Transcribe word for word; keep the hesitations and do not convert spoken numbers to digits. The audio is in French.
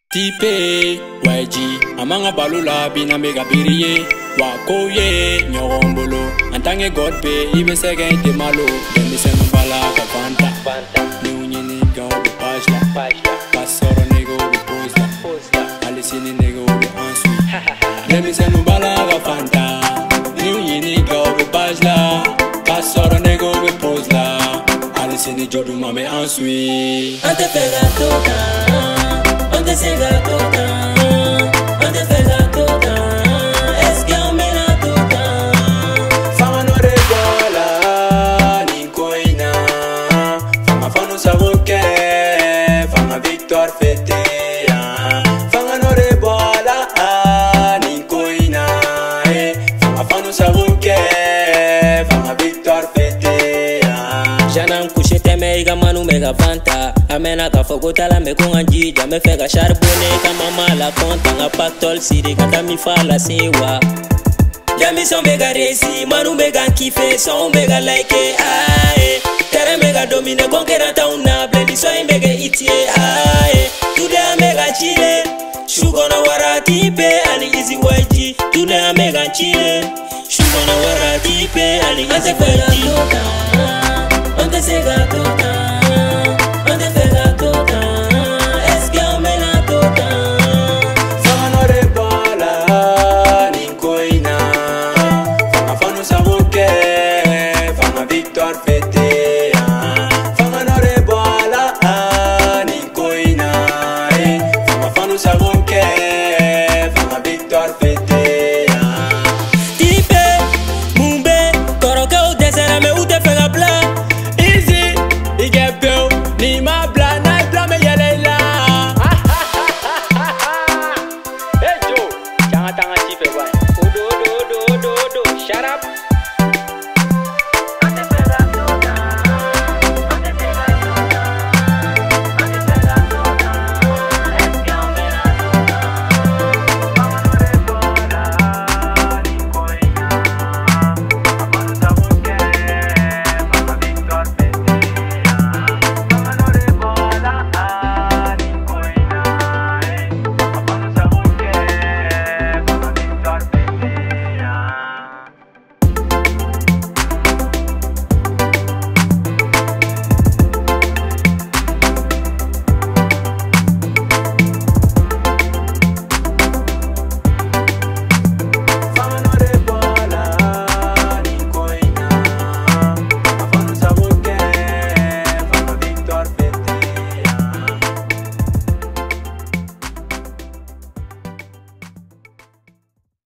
Tipe, Y G, amanga balula bina mega biriye, wakoye, nyogombolo, antange godpe, ibe sege te malo, demi se mbala ka fanta, fanta, ni unyini ga obi pajla, pajla, pasoro nego obi pozla, pozla, alisini nego obi ansui, demi se mbala ka fanta, ni unyini ga obi pajla, pasoro nego obi pozla, alisini jodu mame ansui. Ante pega toda. Ante sega toda, ante pega toda, es que amena toda. Fama no regola, ni coina. Fama fano sabuke, fama Victor fetea. Fama no regola, ni coina. Fama fano sabuke, fama Victor fetea. Janam kushete mega manu mega fanta. Amena ka fogota la me kunganji me fega charbonne kama mala konta nga pactol siri kata mi fala sewa. Jami son mega resi manu mega kife son mega like aye. Tere mega domine konkera tauna blendi so mega itie aye. Today mega chile shugona wara tipe ani easy Y G. Today mega chile shugona wara tipe ani easy Y G. Ante sega